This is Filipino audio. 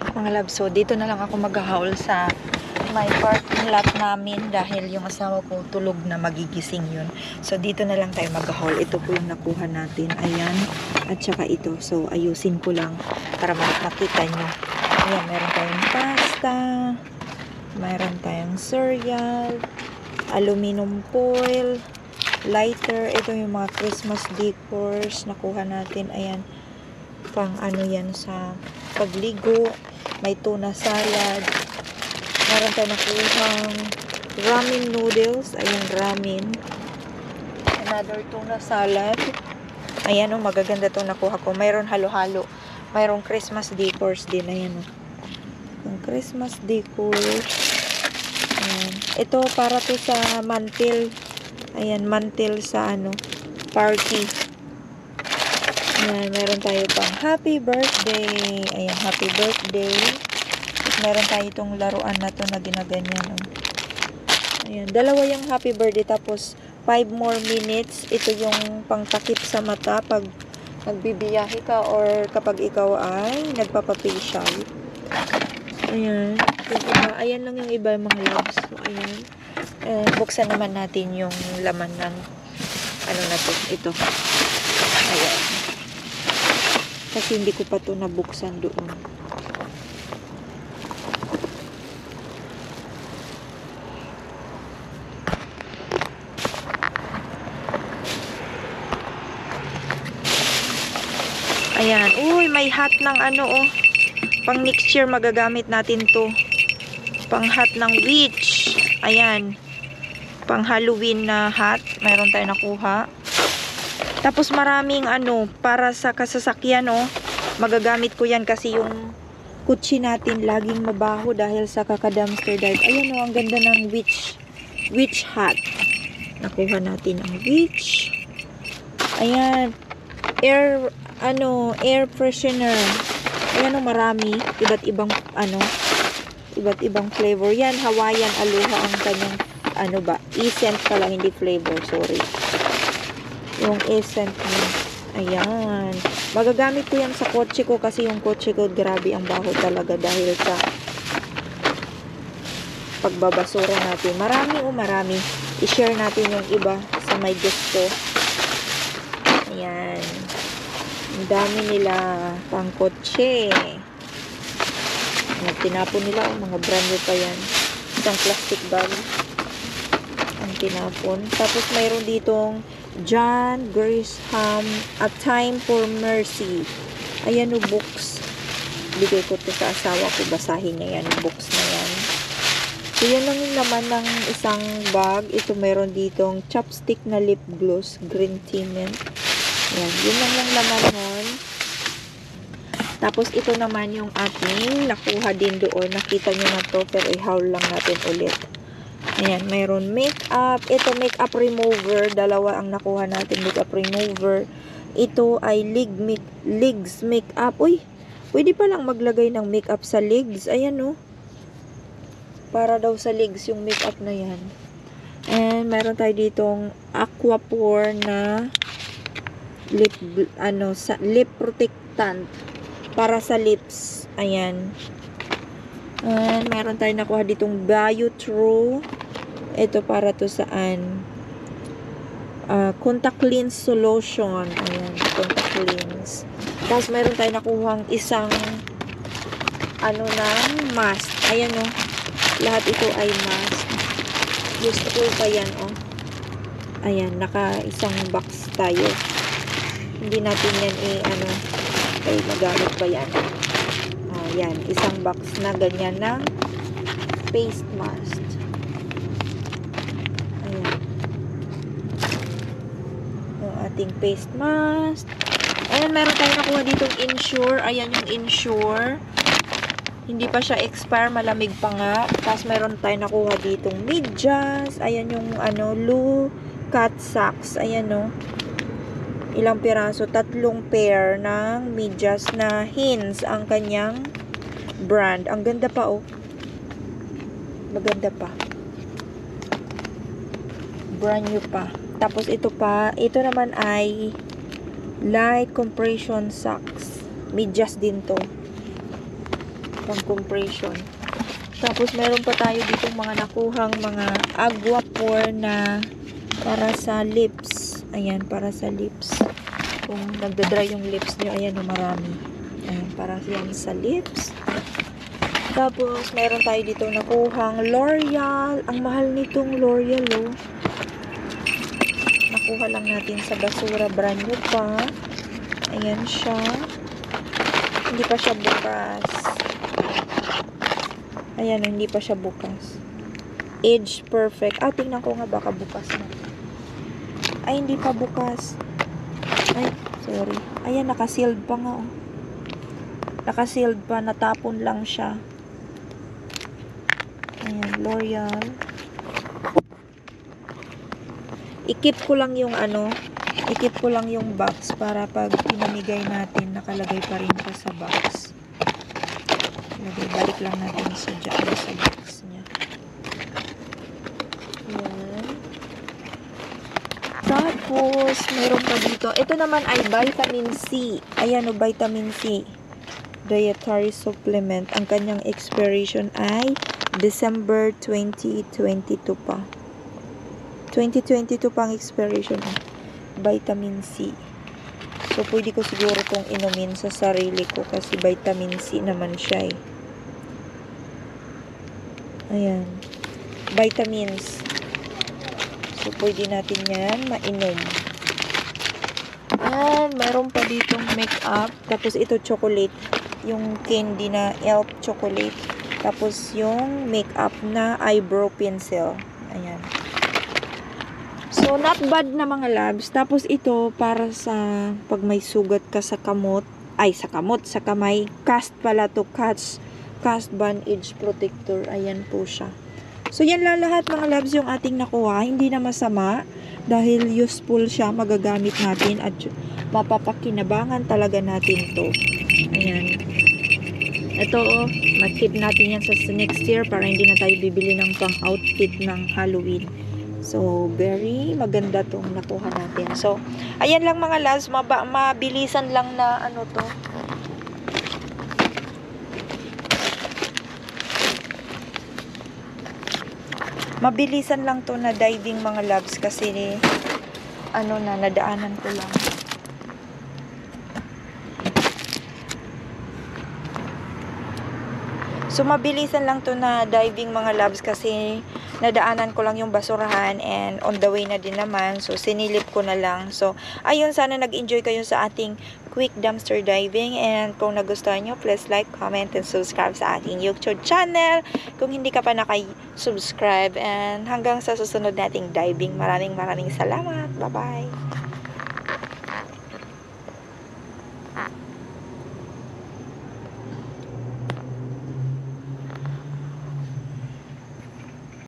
Mga love, so dito na lang ako mag-haul sa may parking lot namin dahil yung asawa ko tulog na, magigising yun. So dito na lang tayo mag-haul. Ito po yung nakuha natin. Ayan. At saka ito. So ayusin ko lang para makita nyo. Ayan, meron tayong pasta. Meron tayong cereal. Aluminum foil. Lighter. Ito yung mga Christmas decors. Nakuha natin. Ayan. Pang ano yan sa pagligo. May tuna salad. Meron tayo nakuhang ramen noodles. Ayan, ramen. Another tuna salad. Ayan, oh, magaganda itong nakuha ko. Mayroon halo-halo. Mayroong Christmas decors din. Ayan, oh. Yung Christmas decors. Ayan. Ito, para to sa mantel. Ayan, mantel sa ano, party. Ayan, meron tayo pang happy birthday. Ayan, happy birthday. Meron tayo itong laruan na to na ginaganyan. Ayan, dalawa yung happy birthday. Tapos, 5 more minutes. Ito yung pangtakip sa mata pag nagbibiyahe ka or kapag ikaw ay nagpapafacial. Ayan. Yung iba, ayan lang yung iba mga loves. So, ayan. Buksan naman natin yung laman ng ano na to. Ito. Ayan. Kasi hindi ko pa to nabuksan doon. Ayan. Uy, may hat ng ano, oh. Pang next year magagamit natin to. Pang hat ng witch. Ayan. Pang Halloween na hat. Mayroon tayo nakuha. Tapos maraming ano, para sa kasasakyan, oh. Magagamit ko yan kasi yung kotse natin laging mabaho dahil sa kaka-dumpster dive. Ayan, oh, ang ganda ng witch hat. Nakuha natin ang witch. Ayan. Air freshener. Ayan, oh, marami. Iba't ibang, iba't ibang flavor. Yan, Hawaiian Aloha ang kanyang, e-scent pala, hindi flavor. Sorry. Yung e-scent niya. Ayan. Magagamit ko yan sa kotse ko kasi yung kotse ko, grabe ang baho talaga dahil sa pagbabasura natin. Marami. I-share natin yung iba sa may gusto. Ayan. Ang dami nila pang kotse. Tinapon nila. Mga brand new pa yan. Isang plastic bag. Ang tinapon. Tapos mayroon ditong John Grisham, A Time for Mercy. Ayan o, books. Bigay ko to sa asawa ko. Basahin niya yan. Books na yan. So, yan lang yung laman ng isang bag. Ito mayroon ditong chopstick na lip gloss. Green tea mint. Yan, yun lang laman nun. Tapos, ito naman yung ating nakuha din doon. Nakita nyo na to, pero i-haul lang natin ulit. Ayan, mayroon makeup. Ito, makeup remover. Dalawa ang nakuha natin, makeup remover. Ito ay legs makeup. Uy, pwede pa lang maglagay ng makeup sa legs. Ayan, no. Para daw sa legs yung makeup na yan. And, mayroon tayo ditong Aquaphor na lip protectant para sa lips. Ayan. And meron tayong nakuha ditong Bio-True. Ito para to saan? Contact lens solution. Ayan, contact lens. Tapos meron tayong nakuhang isang ng mask. Ayan, oh. Lahat ito ay mask. Useful pa yan, oh. Ayan, naka isang box tayo. Hindi natin yan ay magamit pa yan. Yan, isang box na ganyan ng face mask. Ayan. Yung ating face mask. Ayan, meron tayong nakuha ditong Ensure. Ayan yung Ensure. Hindi pa siya expire, malamig pa nga. Tapos meron tayong nakuha ditong medyas. Ayan yung Lou cat socks. Ayan, no. Ilang piraso? 3 pair ng medyas na Hins ang kanyang brand. Ang ganda pa, oh. Maganda pa. Brand new pa. Tapos ito pa. Ito naman ay light compression socks. Medyas din to. pang compression. Tapos meron pa tayo dito mga nakuhang mga agua pour na para sa lips. Ayan, para sa lips. Kung nagda-dry yung lips nyo, ayan o, marami. Ayan, para yan sa lips. Tapos meron tayo dito nakuhang L'Oreal. Ang mahal nitong L'Oreal, oh. Nakuha lang natin sa basura, brand new pa. Ayan siya. Hindi pa siya bukas. Ayan, hindi pa siya bukas. Age Perfect. Tingnan ko nga baka bukas na. Ay, hindi pa bukas. Ay, sorry. Ayan, naka-sealed pa nga, oh. Naka-sealed pa, natapon lang siya. Ayan, L'Oreal. I-keep ko lang yung i-keep ko lang yung box para pag pinamigay natin, nakalagay pa rin pa sa box. Balik lang natin sa box niya. Ayan. Tapos, meron pa dito. Ito naman ay vitamin C. Ayan o, vitamin C. Dietary supplement. Ang kanyang expiration ay December 2022 pa. 2022 pang expiration. Vitamin C. So, pwede ko siguro itong inumin sa sarili ko kasi vitamin C naman siya eh. Ayan. Vitamins. So, pwede natin yan mainom. And, meron pa ditong makeup. Tapos, ito chocolate. Yung candy na elf chocolate. Tapos, yung makeup na eyebrow pencil. Ayan. So, not bad na mga labs. Tapos, ito, para sa pag may sugat ka sa kamot. Ay, sa kamot, sa kamay. Cast pala to, cast bandage protector. Ayan po siya. So, yan lang lahat mga labs yung ating nakuha. Hindi na masama. Dahil useful siya, magagamit natin. At mapapakinabangan talaga natin to. Ayan. Ito, oh, makit natin yan sa next year para hindi na tayo bibili ng pang-outfit ng Halloween. So, very maganda tong nakuha natin. So, ayan lang mga loves. Mabilisan lang na to. Mabilisan lang to na diving mga loves kasi nadaanan ko lang. So, mabilisan lang to na diving mga loves kasi nadaanan ko lang yung basurahan and on the way na din naman. So, sinilip ko na lang. So, ayun, sana nag-enjoy kayo sa ating quick dumpster diving. And kung nagustuhan nyo, please like, comment, and subscribe sa ating YouTube channel. Kung hindi ka pa naka-subscribe. And hanggang sa susunod nating diving. Maraming salamat. Bye-bye.